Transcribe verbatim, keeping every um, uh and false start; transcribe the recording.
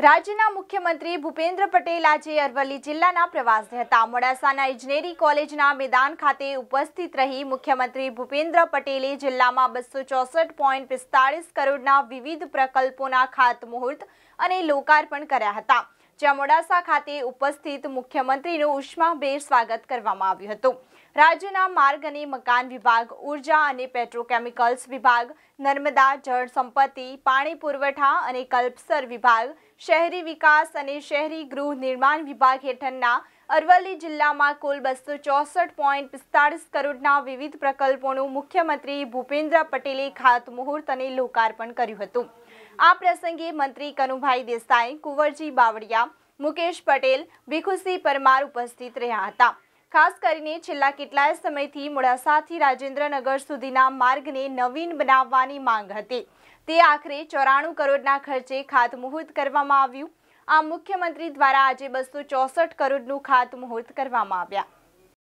રાજ્યના મુખ્યમંત્રી ભૂપેન્દ્ર પટેલ આજે અરવલ્લી જિલ્લાના પ્રવાસે હતા। મોડાસાના ઇજનેરી કોલેજના મેદાન ખાતે ઉપસ્થિત રહી મુખ્યમંત્રી ભૂપેન્દ્ર પટેલે જિલ્લામાં બસો ચોસઠ પોઈન્ટ પિસ્તાળીસ કરોડના વિવિધ પ્રકલ્પોના ખાતમુહૂર્ત અને લોકાર્પણ કર્યા હતા। જ્યાં મોડાસા ખાતે ઉપસ્થિત મુખ્યમંત્રીનું ઉષ્માભેર સ્વાગત કરવામાં આવ્યું હતું। રાજ્યના માર્ગ અને મકાન વિભાગ, ઉર્જા અને પેટ્રોકેમિકલ્સ વિભાગ, નર્મદા જળ સંપત્તિ, પાણી પુરવઠા અને કલ્પસર વિભાગ, શહેરી વિકાસ અને શહેરી ગૃહ નિર્માણ વિભાગ હેઠળના અરવલ્લી જિલ્લામાં કુલ બસો ચોસઠ પોઈન્ટ પિસ્તાળીસ કરોડના વિવિધ પ્રકલ્પોનું મુખ્યમંત્રી ભૂપેન્દ્ર પટેલે ખાતમુહૂર્ત અને લોકાર્પણ કર્યું હતું। આ પ્રસંગે મંત્રી કનુભાઈ દેસાઈ, કુંવરજી બાવળિયા, મુકેશ પટેલ, ભીખુસિંહ પરમાર ઉપસ્થિત રહ્યા હતા। ખાસ કરીને છેલ્લા કેટલાય સમયથી મોડાસાથી રાજેન્દ્રનગર સુધીના માર્ગને નવીન બનાવવાની માંગ હતી। તે આખરે ચોરાણું કરોડના ખર્ચે ખાતમુહૂર્ત કરવામાં આવ્યું। આ મુખ્યમંત્રી દ્વારા આજે બસો ચોસઠ કરોડનું ખાતમુહૂર્ત કરવામાં આવ્યા।